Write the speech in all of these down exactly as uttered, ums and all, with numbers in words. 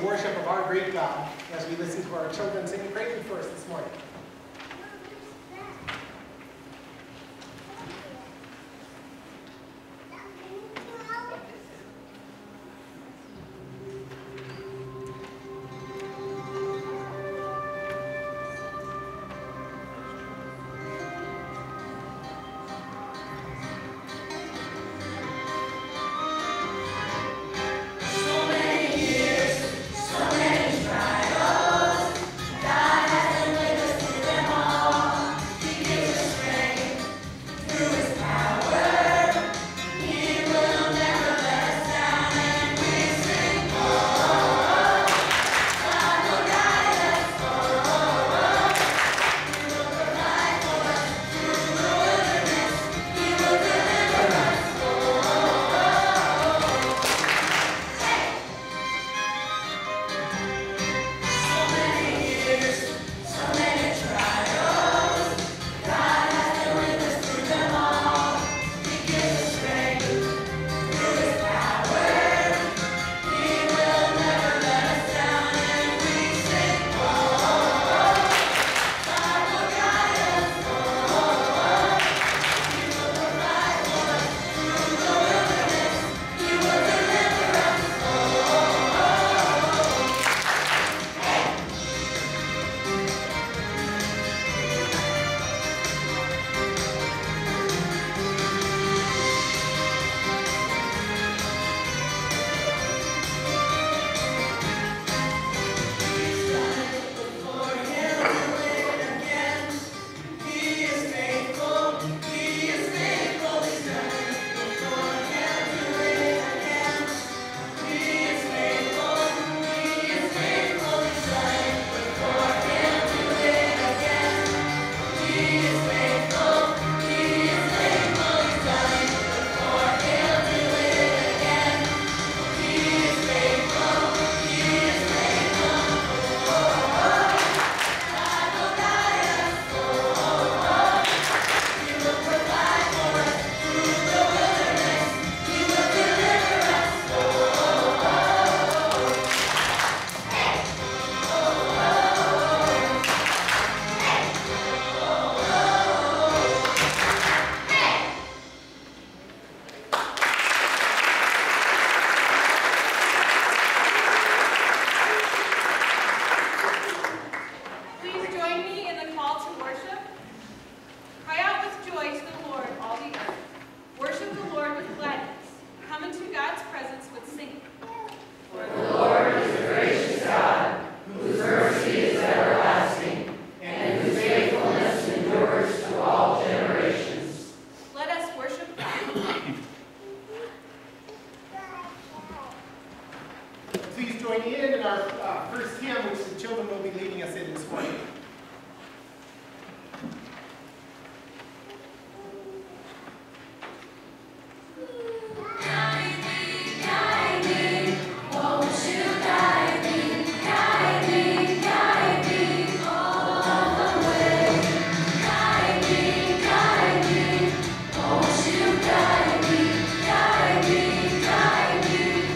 worship of our great God as we listen to our children sing Praise Him First this morning.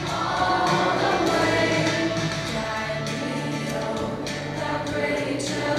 Great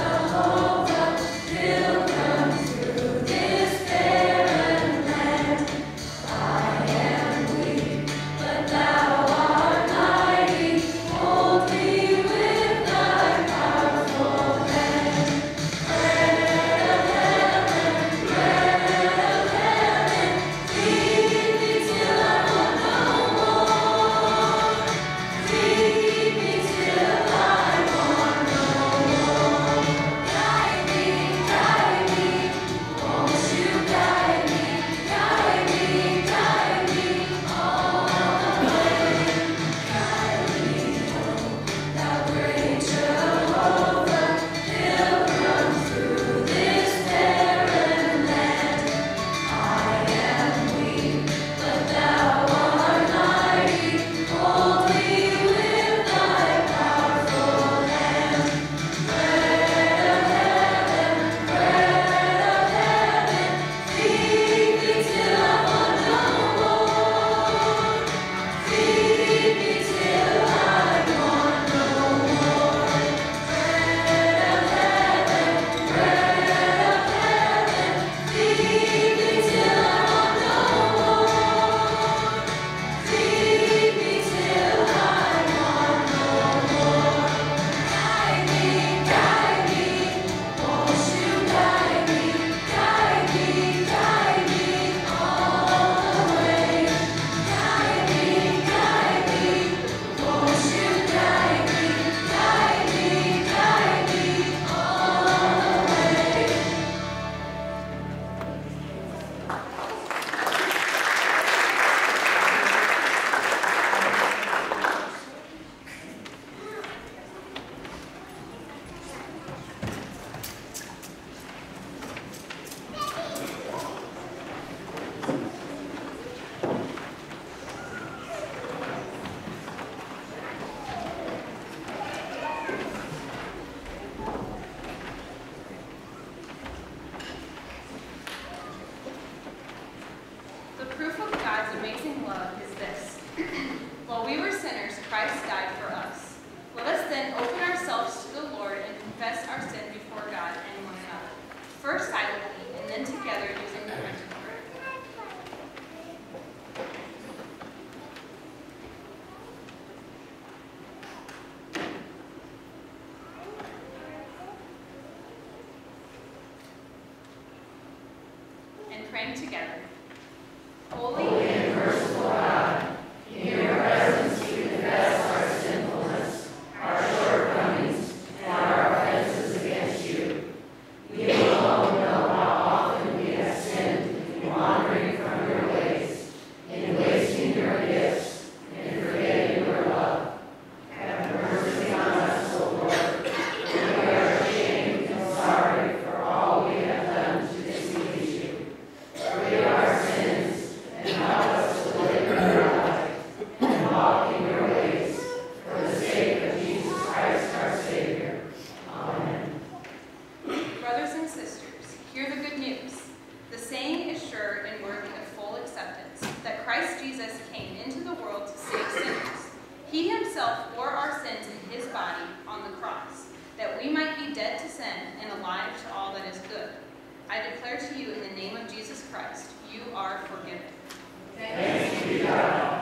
praying together. Holy and merciful God, in your presence we confess our sinfulness, our shortcomings, and our offenses against you. We alone know how often we have sinned in wandering from your ways, in wasting your gifts, and forgetting your love. Have mercy on us, O Lord. We are ashamed and sorry for all we have done to displease you. Forgive our sins and help us to live your life and walk in your ways, for the sake of Jesus Christ our Savior. Amen. Brothers and sisters, hear the good news. The saying is sure and worthy of full acceptance, that Christ Jesus came into the world to save sinners. He himself bore our sins in his body on the cross, that we might be dead to sin and alive to all that is good. I declare to you in the name of Jesus Christ, you are forgiven. Thanks be to God.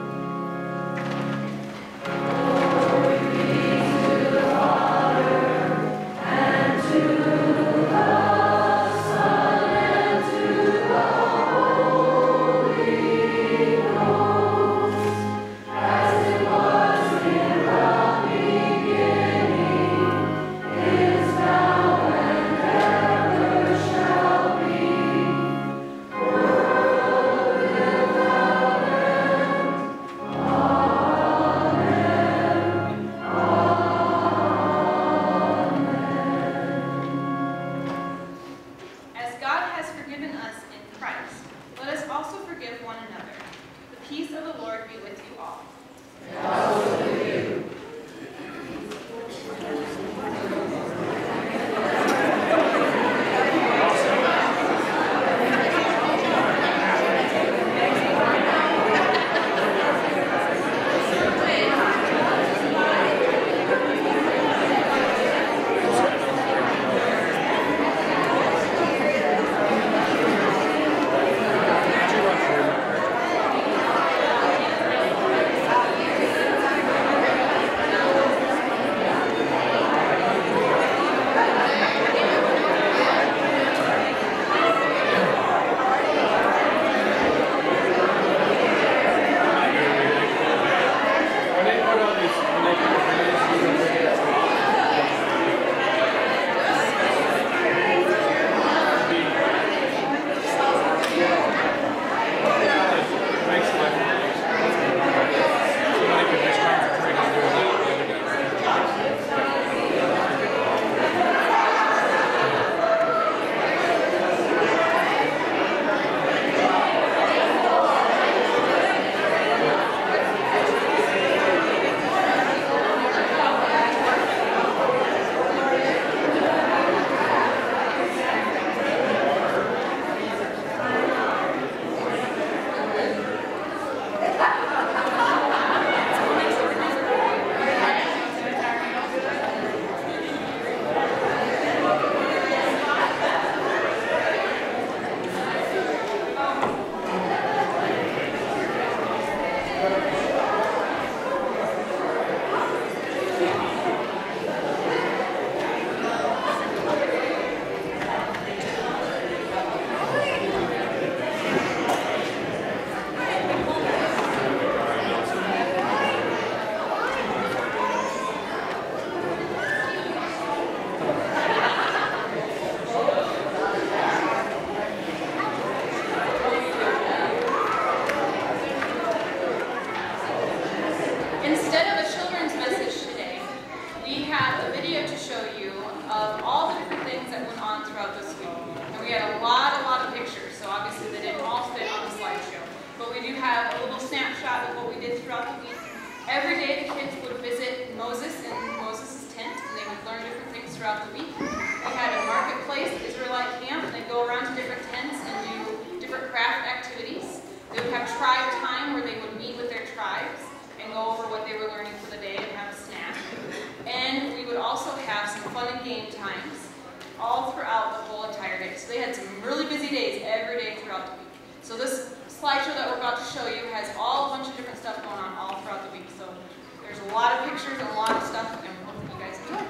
So this slideshow that we're about to show you has all a bunch of different stuff going on all throughout the week. So there's a lot of pictures and a lot of stuff, and we hope you guys enjoy.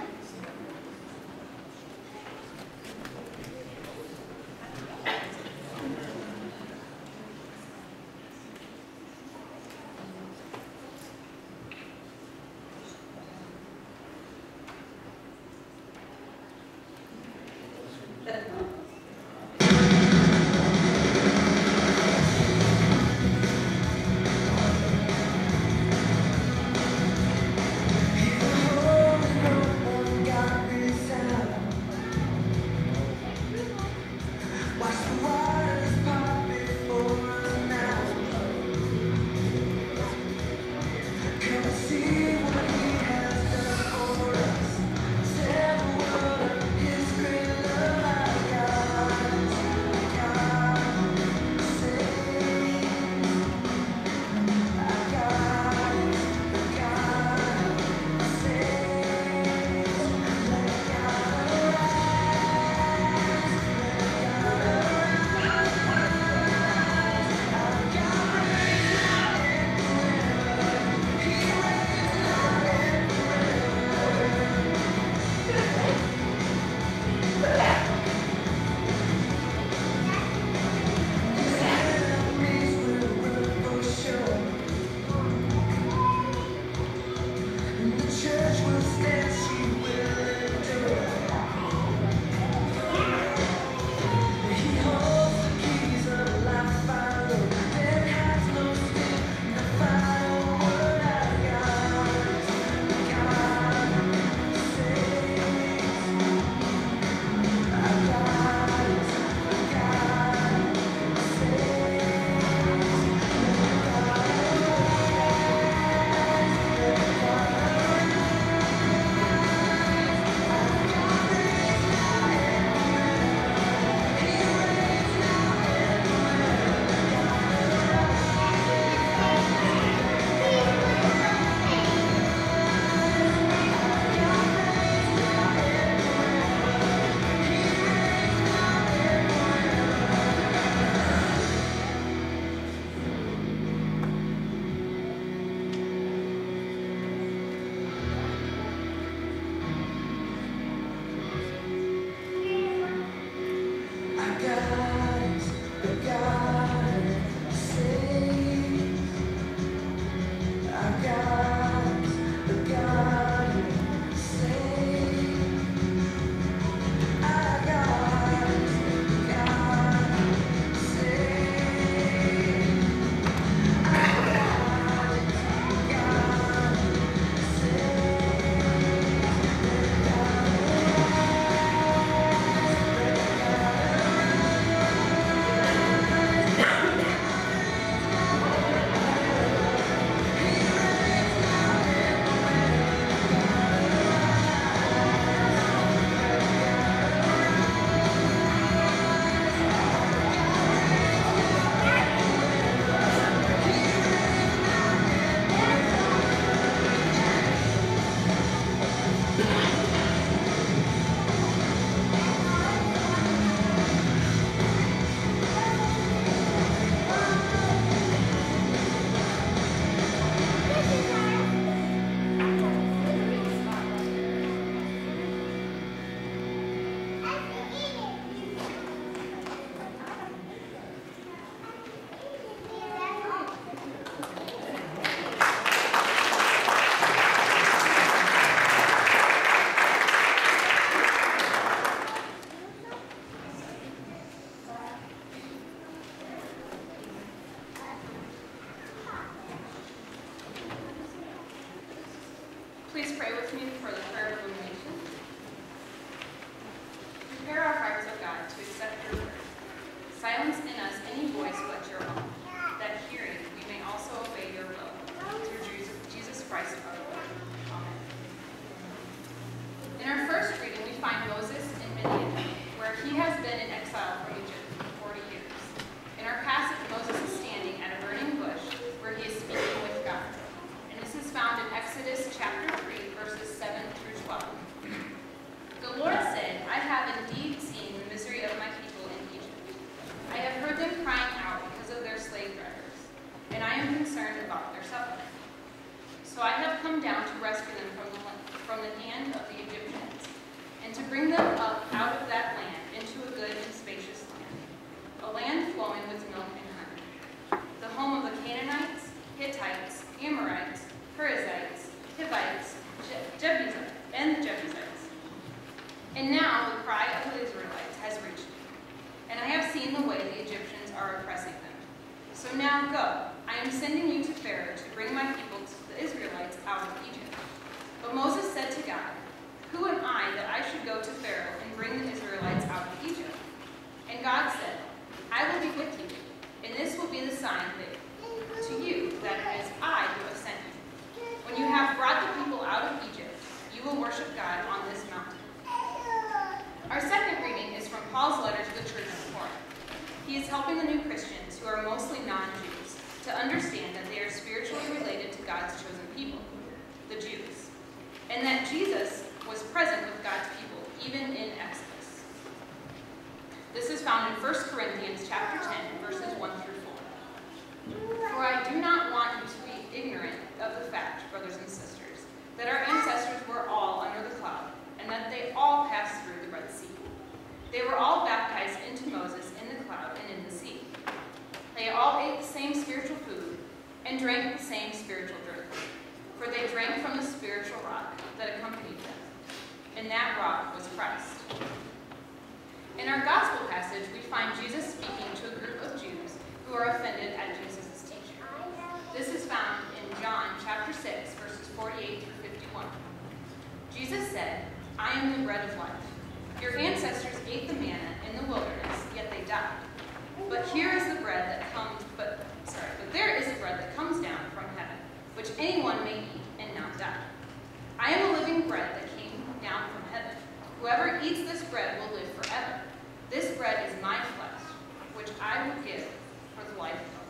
Please pray with me for the prayer of illumination. Prepare our hearts, O God, to accept your word. Silence in us any voice but your own, that hearing we may also obey your will. Through Jesus Christ our Lord. Amen. In our first reading, we find Moses in Midian, where he has been in exile from Egypt for forty years. In our passage, Moses is standing at a burning bush where he is speaking with God. And this is found in Exodus chapter three, verses seven through twelve. The Lord said, I have indeed seen the misery of my people in Egypt. I have heard them crying out because of their slave drivers, and I am concerned about their suffering. So I have come down to rescue them from the, from the hand of the Egyptians, and to bring them up out of that land into a good and spacious land, a land flowing with milk and honey, the home of the Canaanites, Hittites, Amorites, Perizzites, Hivites, Je Jebusites, and the Jebusites. And now the cry of the Israelites has reached me, and I have seen the way the Egyptians are oppressing them. So now go, I am sending you to Pharaoh to bring my people, the Israelites, out of Egypt. But Moses said to God, who am I that I should go to Pharaoh and bring the Israelites out of Egypt? And God said, I will be with you, and this will be the sign that, to you that it is I who have sent you. When you have brought the people out of Egypt, you will worship God on this mountain. Our second reading is from Paul's letter to the church of Corinth. He is helping the new Christians, who are mostly non-Jews, to understand that they are spiritually related to God's chosen people, the Jews, and that Jesus was present with God's people, even in Exodus. This is found in First Corinthians chapter ten, verses one through four. For I do not want you to be ignorant of the fact, brothers and sisters, that our ancestors were all under the cloud, and that they all passed through the Red Sea. They were all baptized into Moses in the cloud and in the sea. They all ate the same spiritual food and drank the same spiritual drink, for they drank from the spiritual rock that accompanied them, and that rock was Christ. In our gospel passage, we find Jesus speaking to a group of Jews who are offended at Jesus' teaching. This is found in John chapter six, verses forty-eight through fifty-one. Jesus said, I am the bread of life. Your ancestors ate the manna in the wilderness, yet they died. But here is the bread that comes, but sorry, but there is the bread that comes down from heaven, which anyone may eat and not die. I am a living bread that came down from heaven. Whoever eats this bread will live forever. This bread is my flesh, which I will give for the life of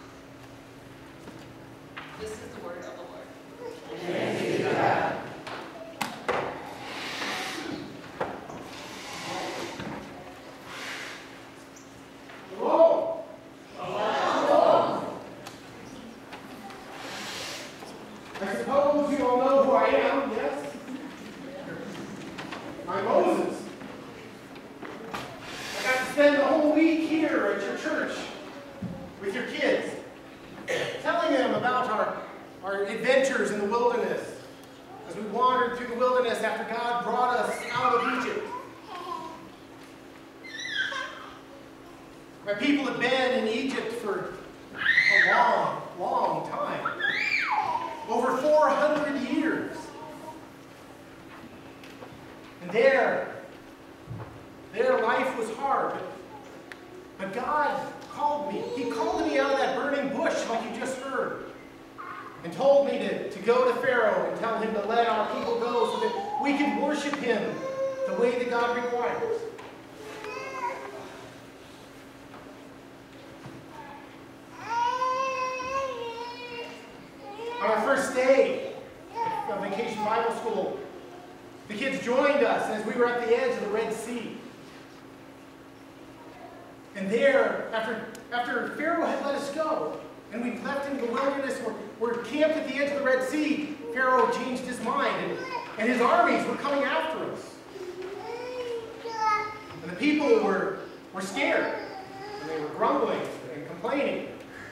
the world. This is the word of the Lord. Thanks be to God. I suppose you all know who I am, yes? I'm Moses. I got to spend the whole week here at your church with your kids, telling them about our, our adventures in the wilderness as we wandered through the wilderness after God brought us out of Egypt. My people have been in Egypt for a long, long time. Over four hundred years. And there, their life was hard. But, but God called me. He called me out of that burning bush like you just heard. And told me to, to go to Pharaoh and tell him to let our people go so that we can worship him the way that God requires. On our first day of Vacation Bible School, the kids joined us as we were at the edge of the Red Sea. And there, after, after Pharaoh had let us go, and we left into the wilderness, we're, we're camped at the edge of the Red Sea, Pharaoh changed his mind, and, and his armies were coming after us. And the people were, were scared, and they were grumbling and complaining.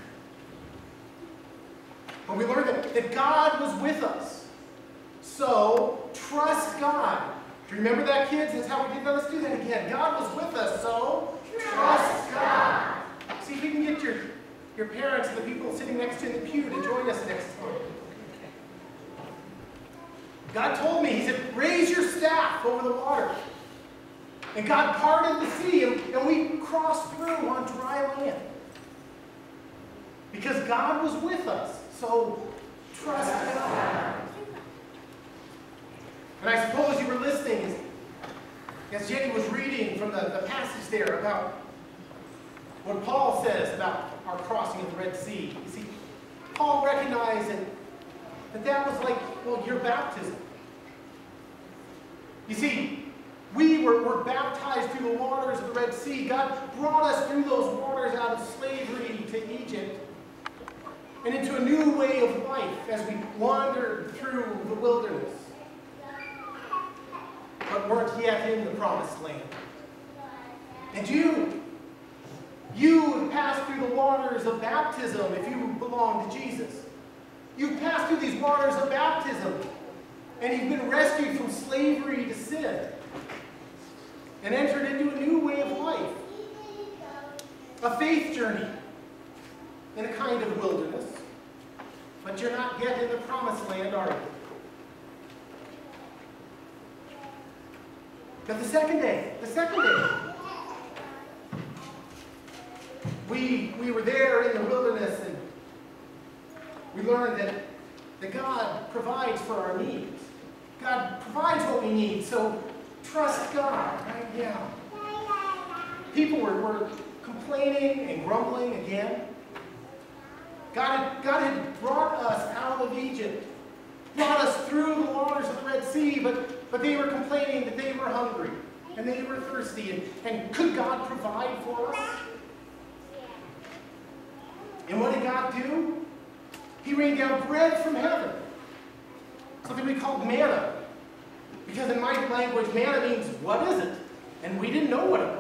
But we learned that, that God was with us. So, trust God. Do you remember that, kids? That's how we did that. Let's do that again. God was with us, so trust God. See if you can get your, your parents and the people sitting next to you in the pew to join us next time. God told me, he said, raise your staff over the water. And God parted the sea, and, and we crossed through on dry land. Because God was with us. So trust God. And I suppose you were listening as, as Jenny was reading from the, the passage there about what Paul says about our crossing of the Red Sea. You see, Paul recognized that that, that was like, well, your baptism. You see, we were, were baptized through the waters of the Red Sea. God brought us through those waters out of slavery to Egypt and into a new way of life as we wandered through the wilderness, but weren't yet in the promised land. And you, you have passed through the waters of baptism if you belong to Jesus. You've passed through these waters of baptism, and you've been rescued from slavery to sin and entered into a new way of life. A faith journey in a kind of wilderness. But you're not yet in the promised land, are you? But the second day, the second day, we, we were there in the wilderness, and we learned that, that God provides for our needs. God provides what we need, so trust God, right? Yeah. People were, were complaining and grumbling again. God had, God had brought us out of Egypt, brought us through the waters of the Red Sea, but, but they were complaining that they were hungry and they were thirsty. And, and could God provide for us? And what did God do? He rained down bread from heaven, something we call manna. Because in my language, manna means, what is it? And we didn't know what it was.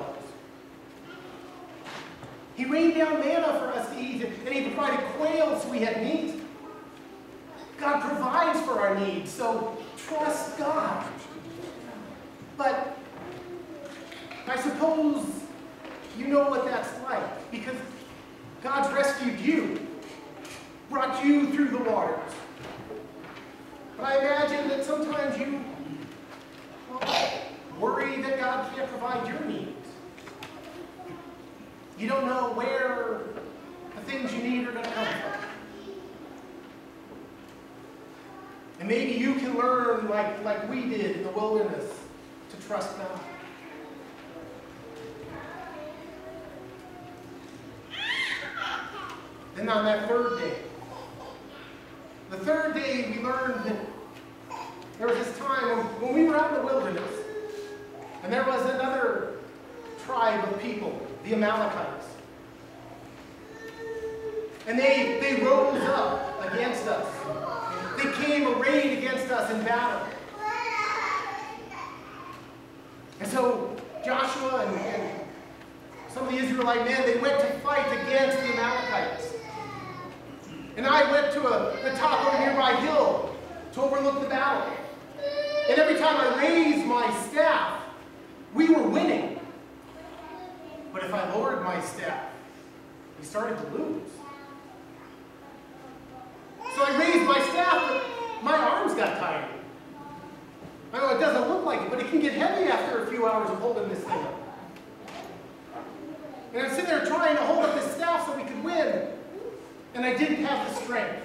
He rained down manna for us to eat, and he provided quail so we had meat. God provides for our needs, so trust God. But I suppose you know what that's like, because God's rescued you, brought you through the waters. But I imagine that sometimes you well, worry that God can't provide your needs. You don't know where the things you need are going to come from. And maybe you can learn, like, like we did in the wilderness, to trust God. Then on that third day, the third day we learned that there was this time when, when we were out in the wilderness, and there was another tribe of people, the Amalekites. And they, they rose up against us. They came arrayed against us in battle. And so Joshua and, and some of the Israelite men, they went to fight against the Amalekites. And I went to a, the top of a nearby hill to overlook the battle. And every time I raised my staff, we were winning. But if I lowered my staff, we started to lose. So I raised my staff, but my arms got tired. I know it doesn't look like it, but it can get heavy after a few hours of holding this thing up. And I'm sitting there trying to hold up this staff so we could win, and I didn't have the strength.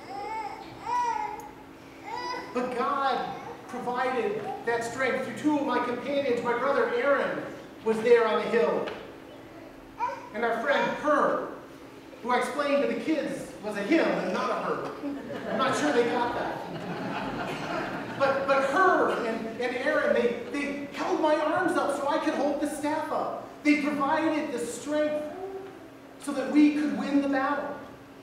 But God provided that strength through two of my companions. My brother Aaron was there on the hill. And our friend Herb, who I explained to the kids was a him and not a her. I'm not sure they got that. But, but Herb and, and Aaron, they, they held my arms up so I could hold the staff up. They provided the strength so that we could win the battle.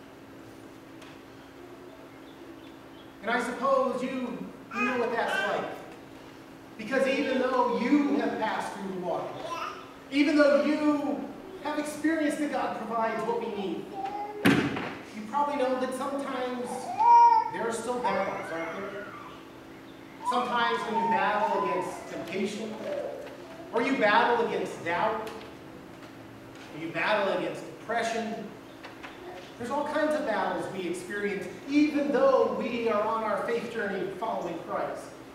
And I suppose you, you know what that's like. Because even though you have passed through the water, even though you have experienced that God provides what we need, you probably know that sometimes there are still battles, aren't there? Sometimes when you battle against temptation, or you battle against doubt, or you battle against depression, there's all kinds of battles we experience, even though we are on our faith journey following Christ.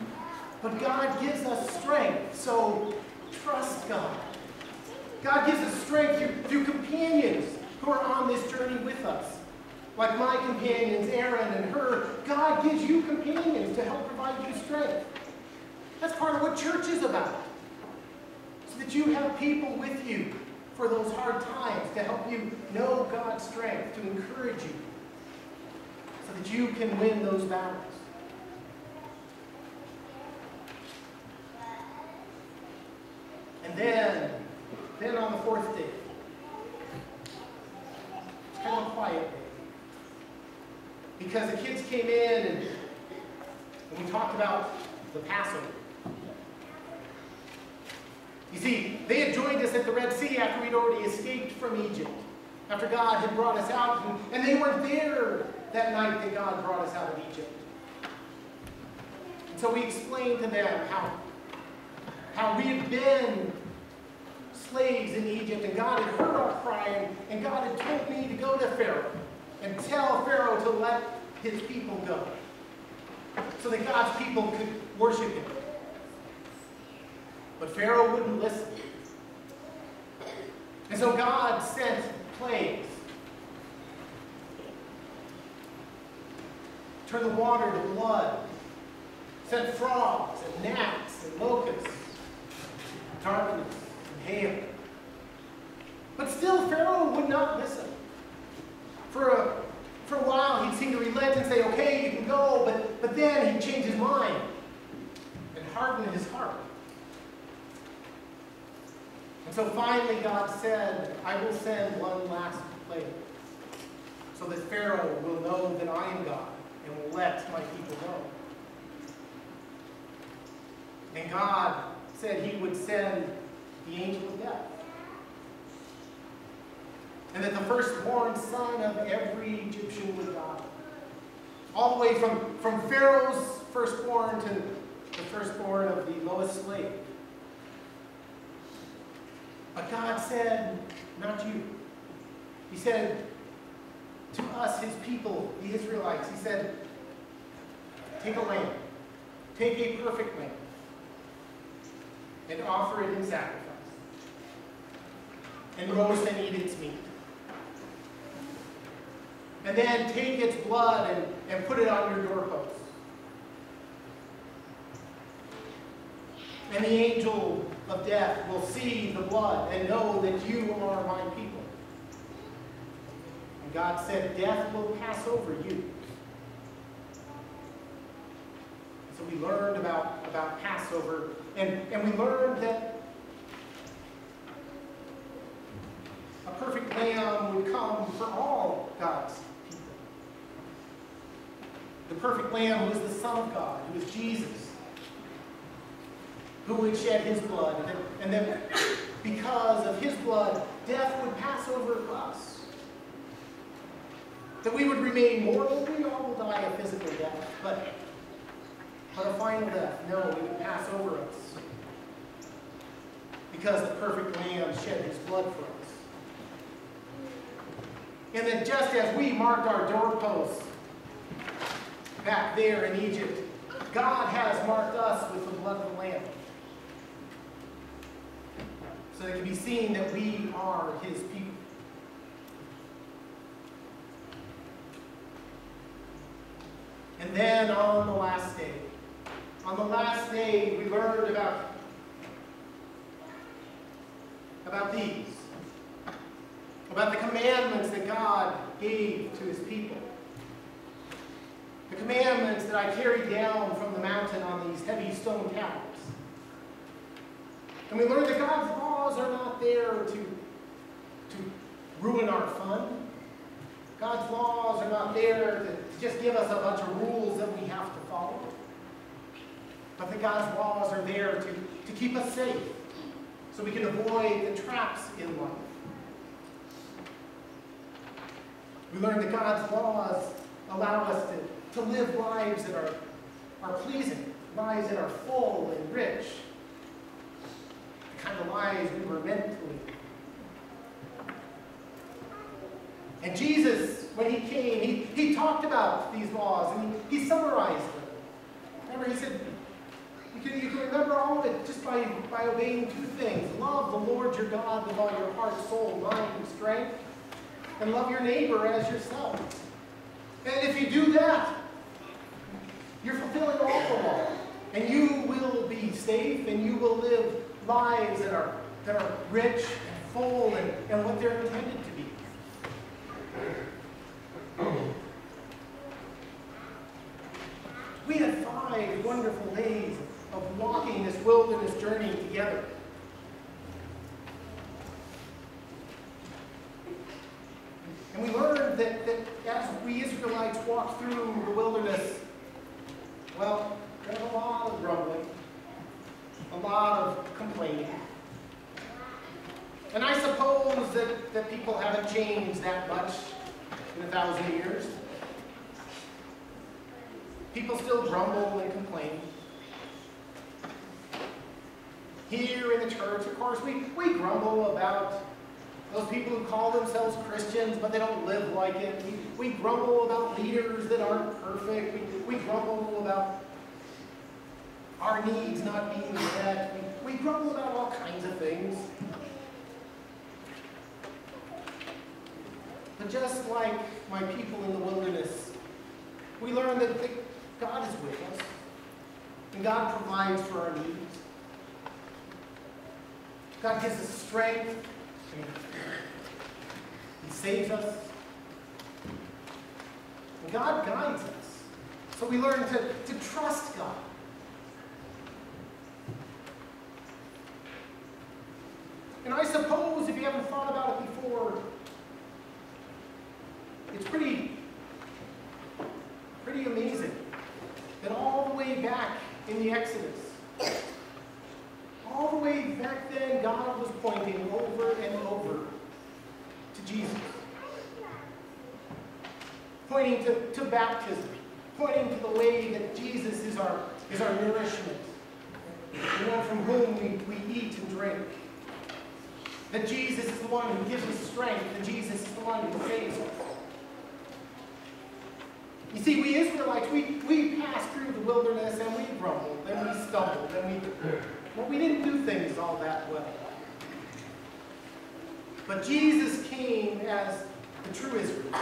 But God gives us strength, so trust God. God gives us strength through, through companions who are on this journey with us. Like my companions, Aaron and her, God gives you companions to help provide you strength. That's part of what church is about. So that you have people with you for those hard times to help you know God's strength, to encourage you, so that you can win those battles. And then, then on the fourth day, it's kind of a quiet day. Because the kids came in and, and we talked about the Passover. You see, they had joined us at the Red Sea after we'd already escaped from Egypt. After God had brought us out. And, and they weren't there that night that God brought us out of Egypt. And so we explained to them how, how we had been slaves in Egypt. And God had heard our cry. And, and God had told me to go to Pharaoh and tell Pharaoh to let his people go. So that God's people could worship him. But Pharaoh wouldn't listen. And so God sent plagues. Turned the water to blood. Sent frogs and gnats and locusts. Darkness and hail. But still Pharaoh would not listen. For a, for a while he'd seem to relent and say, okay, you can go. But, but then he'd change his mind and harden his heart. And so finally God said, I will send one last plague, so that Pharaoh will know that I am God and will let my people go. And God said he would send the angel of death. And that the firstborn son of every Egyptian would die. All the way from, from Pharaoh's firstborn to the firstborn of the lowest slave. But God said, not you. He said to us, his people, the Israelites, he said, take a lamb. Take a perfect lamb. And offer it in sacrifice. And roast and eat its meat. And then take its blood and, and put it on your doorposts. And the angel of death will see the blood and know that you are my people. And God said, death will pass over you. So we learned about, about Passover, and, and we learned that a perfect lamb would come for all God's people. The perfect lamb was the Son of God, who was Jesus, who would shed his blood. And then, and then because of his blood, death would pass over us. That we would remain mortal. We all will die a physical death, but, but a final death, no, it would pass over us. Because the perfect lamb shed his blood for us. And that just as we marked our doorposts back there in Egypt, God has marked us with the blood of the Lamb. So that it can be seen that we are his people. And then on the last day, on the last day we learned about, about these. About the commandments that God gave to his people. The commandments that I carried down from the mountain on these heavy stone tablets. And we learned that God's laws are not there to, to ruin our fun. God's laws are not there to just give us a bunch of rules that we have to follow. But that God's laws are there to, to keep us safe, so we can avoid the traps in life. We learned that God's laws allow us to, to live lives that are, are pleasing, lives that are full and rich, the kind of lives we were meant to live. And Jesus, when he came, he, he talked about these laws, and he, he summarized them. Remember, he said, by, by obeying two things. Love the Lord your God with all your heart, soul, mind, and strength. And love your neighbor as yourself. And if you do that, you're fulfilling all the law. And you will be safe, and you will live lives that are, that are rich and full and, and what they're intended to be. We had five wonderful days of walking this wilderness journey together. And we learned that, that as we Israelites walked through the wilderness, well, there's a lot of grumbling, a lot of complaining. And I suppose that, that people haven't changed that much in a thousand years. People still grumble and complain. Here in the church, of course, we, we grumble about those people who call themselves Christians, but they don't live like it. We, we grumble about leaders that aren't perfect. We, we grumble about our needs not being met. We, we grumble about all kinds of things. But just like my people in the wilderness, we learn that, that God is with us, and God provides for our needs. God gives us strength. He saves us. And God guides us. So we learn to, to trust God. And I suppose, if you haven't thought about it before, it's pretty, pretty amazing that all the way back in the Exodus, all the way back then, God was pointing over and over to Jesus. Pointing to, to baptism. Pointing to the way that Jesus is our, is our nourishment. The one from whom we, we eat and drink. That Jesus is the one who gives us strength. That Jesus is the one who saves us. You see, we Israelites, we, we passed through the wilderness and we grumbled, and we stumbled, and we, well, we didn't do things all that well. But Jesus came as the true Israel.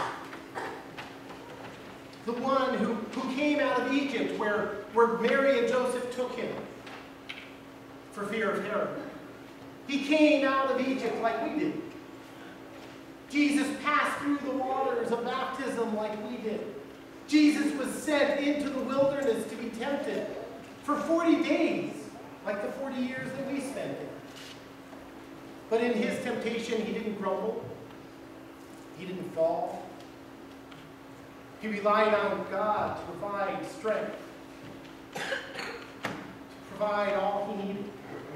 The one who, who came out of Egypt where, where Mary and Joseph took him for fear of Herod. He came out of Egypt like we did. Jesus passed through the waters of baptism like we did. Jesus was sent into the wilderness to be tempted for forty days, like the forty years that we spent there. But in his temptation, he didn't grumble. He didn't fall. He relied on God to provide strength, to provide all he needed,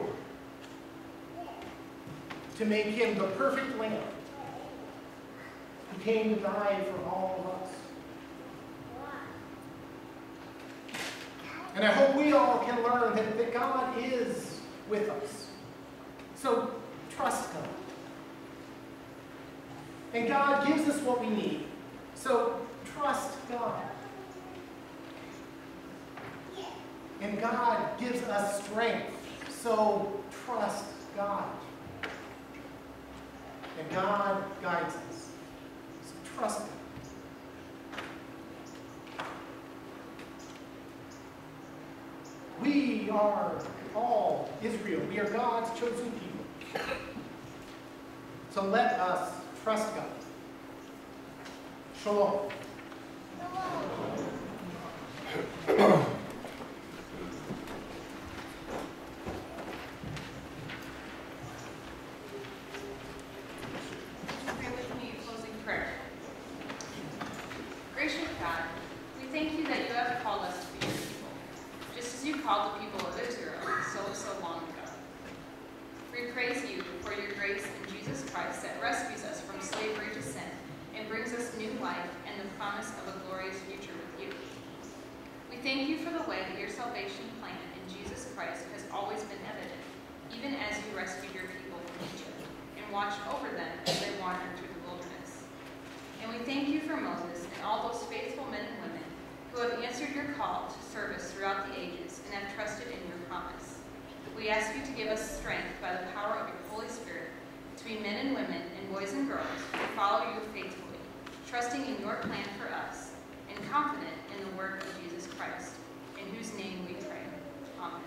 to make him the perfect lamb who came to die for all of us. And I hope we all can learn that, that God is with us. So trust God. And God gives us what we need. So trust God. And God gives us strength. So trust God. And God guides us. So trust God. We are all Israel. We are God's chosen people. So let us trust God. Shalom. Pray with me a closing prayer. Gracious God, we thank you that you have called us to be your people, just as you called the people of Israel so, so long ago. We praise you for your grace in Jesus Christ that rescues us from slavery to sin and brings us new life and the promise of a glorious future with you. We thank you for the way that your salvation plan in Jesus Christ has always been evident, even as you rescued your people from Egypt and watched over them as they wandered through the wilderness. And we thank you for Moses and all those faithful men and women who have answered your call to service throughout the ages and have trusted in your promise. We ask you to give us strength by the power of your Holy Spirit to be men and women and boys and girls who follow you faithfully, trusting in your plan for us and confident in the work of Jesus Christ, in whose name we pray. Amen.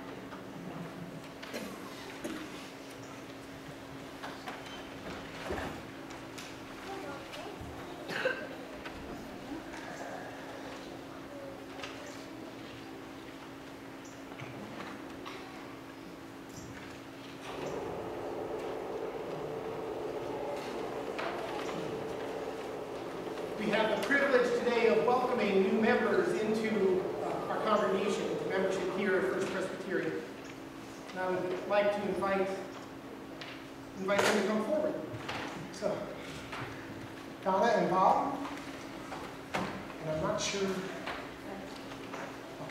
We have the privilege today of welcoming new members into uh, our congregation, membership here at First Presbyterian. And I would like to invite, invite them to come forward. So, Donna and Bob, and I'm not sure. Okay.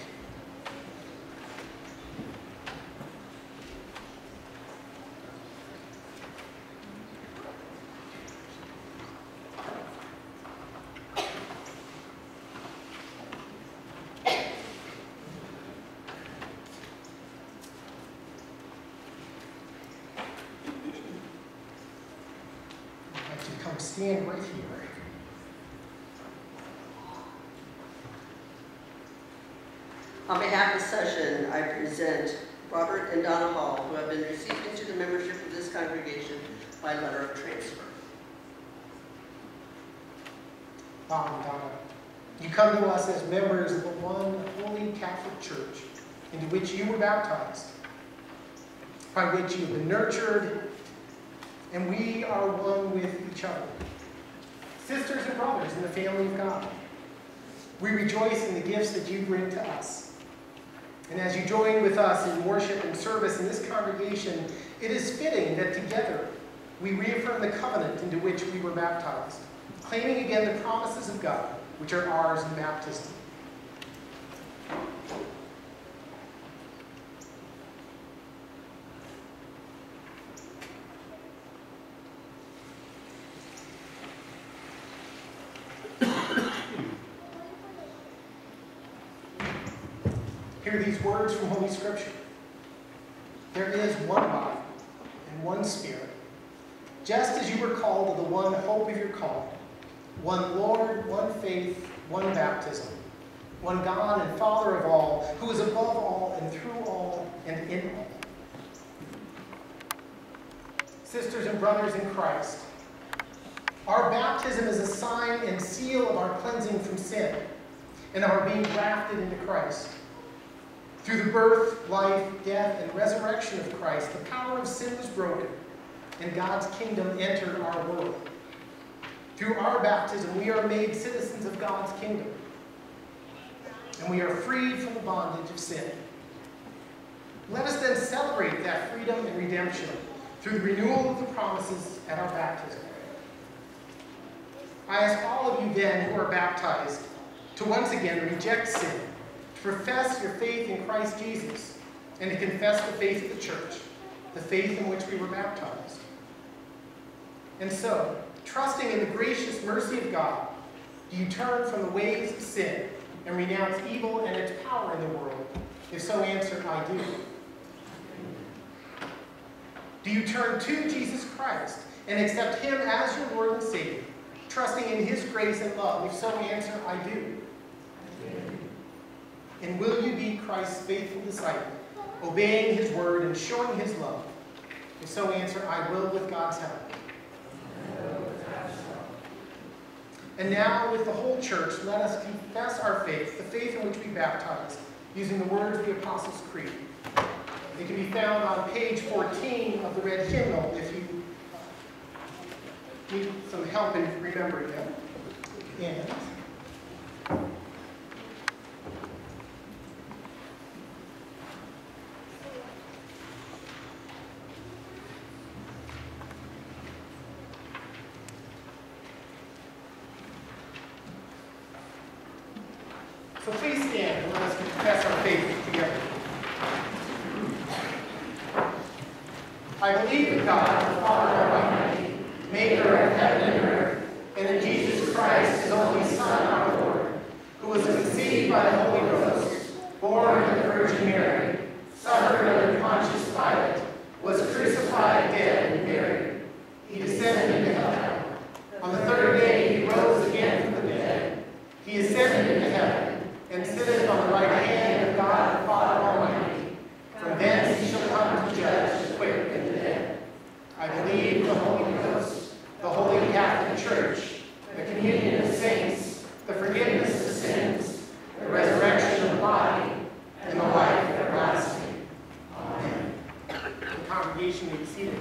Stand right here. On behalf of Session, I present Robert and Donna Hall, who have been received into the membership of this congregation by letter of transfer. Bob and Donna, you come to us as members of the one holy Catholic Church into which you were baptized, by which you have been nurtured, and we are one with each other. Sisters and brothers in the family of God. We rejoice in the gifts that you bring to us. And as you join with us in worship and service in this congregation, it is fitting that together we reaffirm the covenant into which we were baptized, claiming again the promises of God, which are ours in baptism. Hear these words from Holy Scripture. There is one body and one Spirit, just as you were called to the one hope of your calling, one Lord, one faith, one baptism, one God and Father of all, who is above all and through all and in all. Sisters and brothers in Christ, our baptism is a sign and seal of our cleansing from sin and our being grafted into Christ. Through the birth, life, death, and resurrection of Christ, the power of sin was broken, and God's kingdom entered our world. Through our baptism, we are made citizens of God's kingdom, and we are freed from the bondage of sin. Let us then celebrate that freedom and redemption through the renewal of the promises at our baptism. I ask all of you then who are baptized to once again reject sin, to profess your faith in Christ Jesus, and to confess the faith of the church, the faith in which we were baptized. And so, trusting in the gracious mercy of God, do you turn from the ways of sin and renounce evil and its power in the world? If so, answer, I do. Do you turn to Jesus Christ and accept him as your Lord and Savior, trusting in his grace and love? If so, answer, I do. And will you be Christ's faithful disciple, obeying his word and showing his love? If so, answer, I will with God's help. And now, with the whole church, let us confess our faith, the faith in which we baptize, using the words of the Apostles' Creed. They can be found on page fourteen of the red hymnal if you need some help in remembering them. And so please stand and let us confess our faith together. I believe in God, the Father Almighty, maker of heaven and earth, and in Jesus Christ, his only Son, our Lord, who was conceived by the Holy Ghost, born of the Virgin Mary, suffered under Pontius Pilate, was crucified, dead, and buried. He descended into hell. On the third day he rose again from the dead. He ascended into heaven, and sitteth on the right hand of God the Father Almighty. From thence he shall come to judge the quick and the dead. I believe in the Holy Ghost, the Holy Catholic Church, the communion of saints, the forgiveness of sins, the resurrection of the body, and the life everlasting. Amen. The congregation may be seated.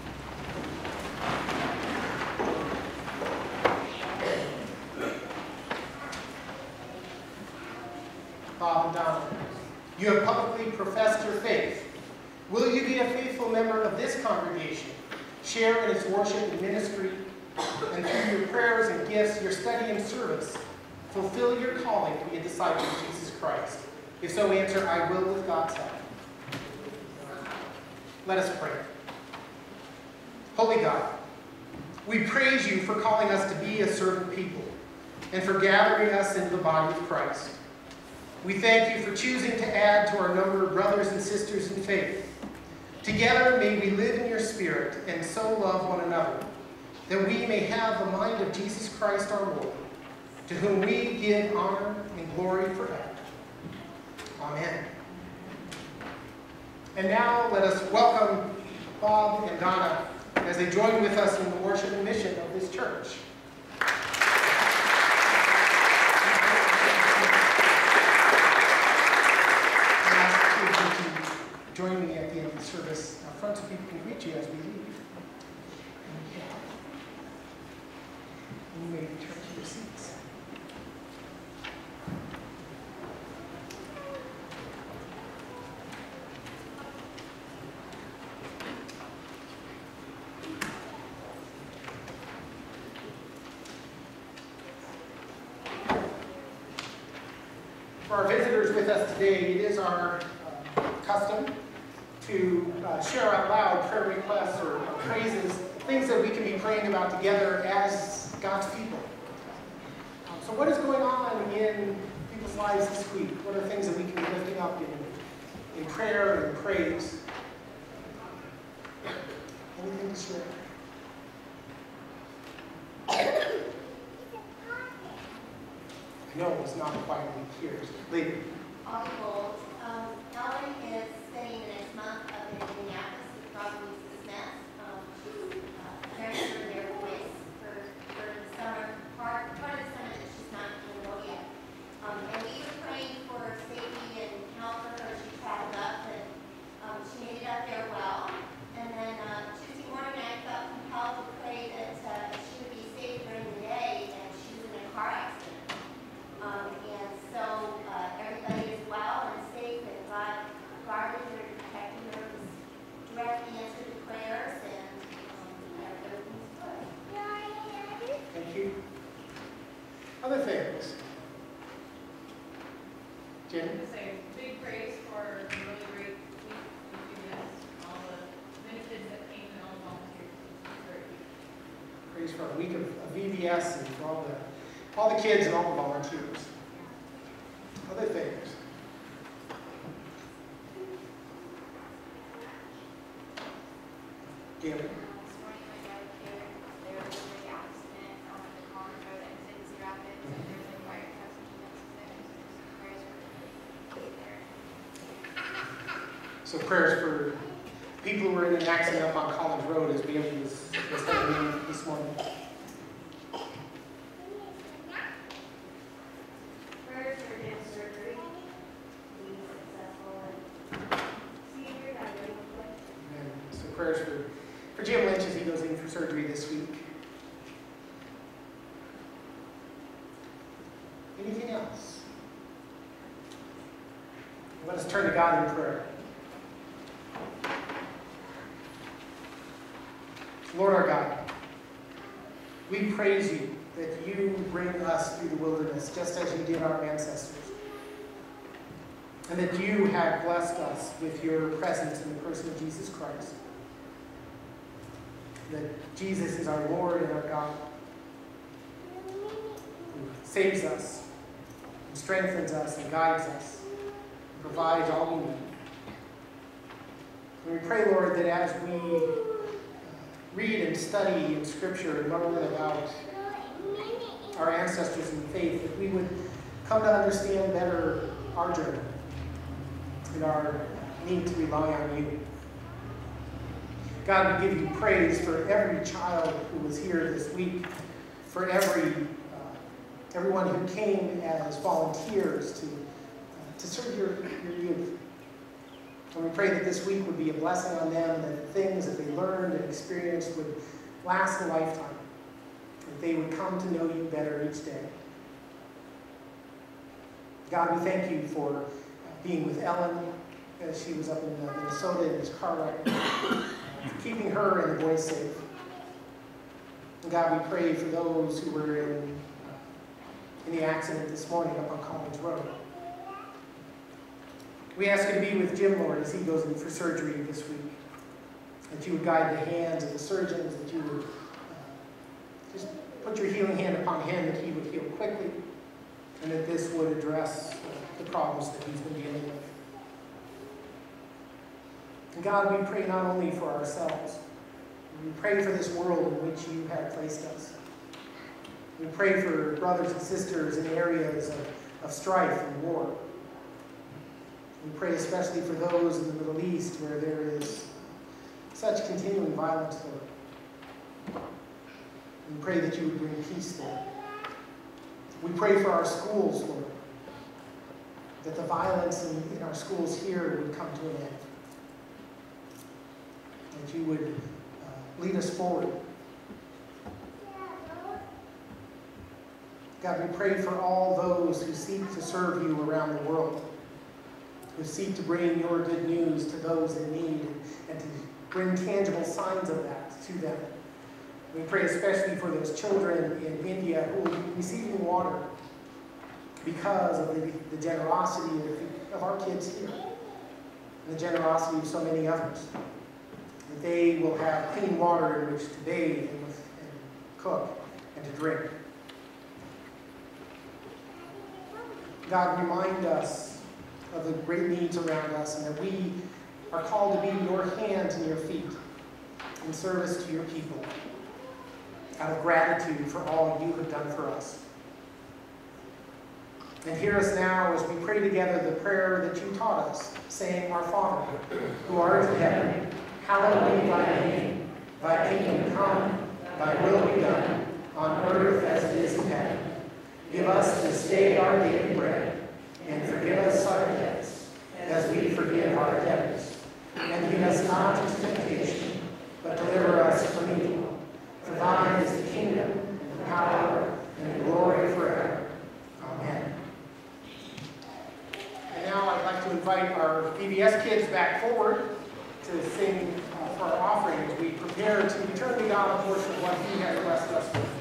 Bob and Donald, you have publicly professed your faith. Will you be a faithful member of this congregation, share in its worship and ministry, and through your prayers and gifts, your study and service, fulfill your calling to be a disciple of Jesus Christ? If so, answer, I will with God's help. Let us pray. Holy God, we praise you for calling us to be a servant people and for gathering us into the body of Christ. We thank you for choosing to add to our number of brothers and sisters in faith. Together may we live in your spirit and so love one another, that we may have the mind of Jesus Christ our Lord, to whom we give honor and glory forever. Amen. And now let us welcome Bob and Donna as they join with us in the worship and mission of this church. Join me at the end of the service up front so people can greet you as we leave. And you may return to your seats. For our visitors with us today, it is our uh, custom to uh, share out loud prayer requests or praises, things that we can be praying about together as God's people. Um, so what is going on in people's lives this week? What are things that we can be lifting up in, in prayer and praise? Anything to share? I know it's not quite in here. Later. Audible. Um, Ellen is spending the next month up in Indianapolis with Robin Smith um, to uh, transfer their voice for, for the summer, part, part of the summer that she's not in the world yet. Um, and we were praying for safety and health for her as she traveled up, and um, she made it up there well. And then uh, Tuesday morning I felt compelled to pray that uh, she would be safe during the day, and she was in a car accident. Um, and so uh, everybody is well and safe, and God guarded her, protected her, was directly answered the prayers, and um, everything's good. Thank you. Other things? Jenny? I would say big praise for a really great week in V B S, all the many kids that came and all the volunteers. It was great. Praise for a week of, of V B S and for all the all the kids and all the volunteers. Other things? Gary? This morning my dad here, there was a big accident on the Collins Road exit in Cedar Rapids, and there's a fire truck and that's there, so some prayers for So prayers people there. for people who were in an accident up on Collins Road as Bailey was, was telling me this morning. Prayers for his surgery, being successful, and senior, I really And so prayers for, for Jim Lynch as he goes in for surgery this week. Anything else? Let us turn to God in prayer. Lord our God, we praise you that you bring us through the wilderness just as you did our ancestors. And that you have blessed us with your presence in the person of Jesus Christ. That Jesus is our Lord and our God, who saves us, and strengthens us, and guides us, and provides all we need. And we pray, Lord, that as we read and study in Scripture and learn about our ancestors in faith, that we would come to understand better our journey and our need to rely on you. God, we give you praise for every child who was here this week, for every uh, everyone who came as volunteers to, uh, to serve your, your youth. And we pray that this week would be a blessing on them, and that the things that they learned and experienced would last a lifetime, that they would come to know you better each day. God, we thank you for being with Ellen as she was up in uh, Minnesota in this car wreck, for keeping her and the boys safe. And God, we pray for those who were in, uh, in the accident this morning up on College Road. We ask you to be with Jim, Lord, as he goes in for surgery this week. That you would guide the hands of the surgeons, that you would uh, just put your healing hand upon him, that he would heal quickly, and that this would address uh, the problems that he's been dealing with. And God, we pray not only for ourselves, we pray for this world in which you have placed us. We pray for brothers and sisters in areas of, of strife and war. We pray especially for those in the Middle East where there is such continuing violence, Lord. We pray that you would bring peace there. We pray for our schools, Lord, that the violence in, in our schools here would come to an end. That you would uh, lead us forward. God, we pray for all those who seek to serve you around the world, who seek to bring your good news to those in need and to bring tangible signs of that to them. We pray especially for those children in India who will be receiving water because of the, the generosity of, of our kids here and the generosity of so many others. That they will have clean water in which to bathe and, with, and cook and to drink. God, remind us of the great needs around us, and that we are called to be your hands and your feet in service to your people, out of gratitude for all you have done for us. And hear us now as we pray together the prayer that you taught us, saying, Our Father, who art in heaven, hallowed be thy name. Thy kingdom come, thy will be done, on earth as it is in heaven. Give us this day our daily bread, and forgive us our debts, as we forgive our debtors. And lead us not into temptation, but deliver us from evil. For thine is the kingdom, and the power, and the glory forever. Amen. And now I'd like to invite our V B S kids back forward to sing uh, for our offering as we prepare to return to God a portion of what he has blessed us with.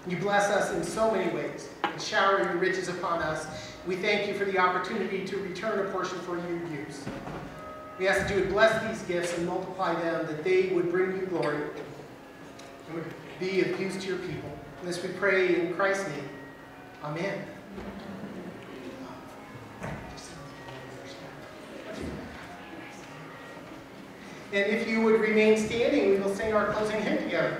You bless us in so many ways and shower your riches upon us. We thank you for the opportunity to return a portion for your use. We ask that you would bless these gifts and multiply them, that they would bring you glory and would be of use to your people. And this we pray in Christ's name. Amen. And if you would remain standing, we will sing our closing hymn together.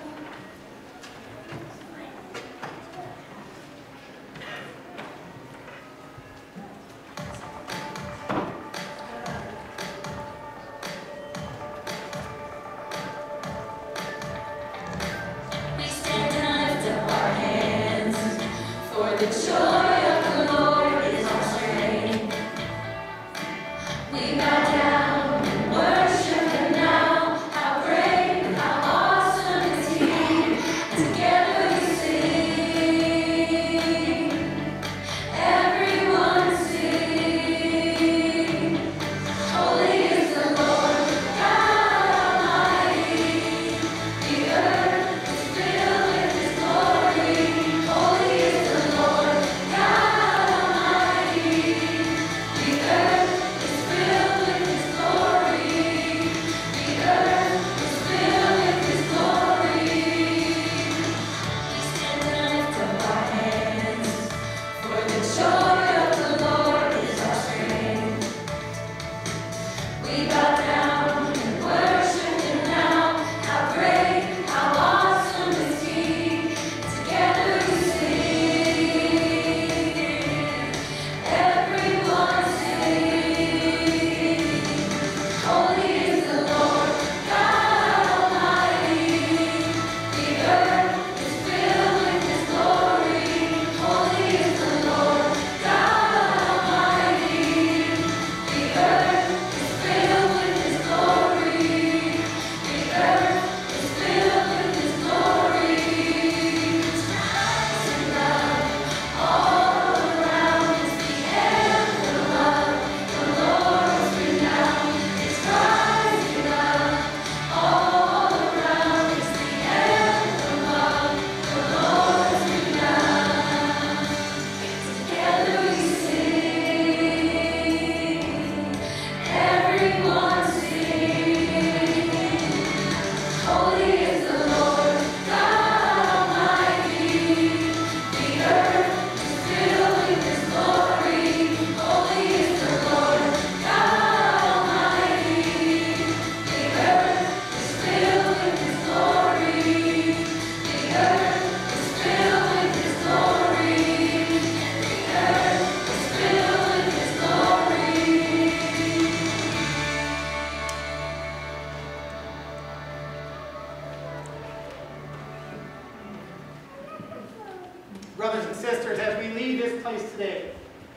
Brothers and sisters, as we leave this place today,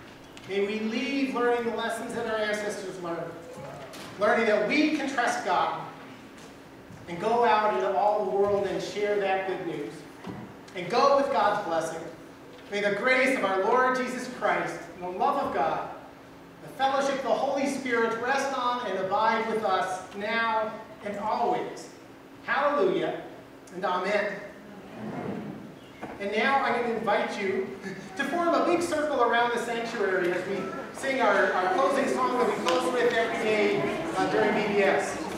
may we leave learning the lessons that our ancestors learned. Learning that we can trust God and go out into all the world and share that good news. And go with God's blessing. May the grace of our Lord Jesus Christ and the love of God, the fellowship of the Holy Spirit rest on and abide with us now and always. Hallelujah and amen. And now I'm going to invite you to form a big circle around the sanctuary as we sing our, our closing song that we close with every day uh, during B B S.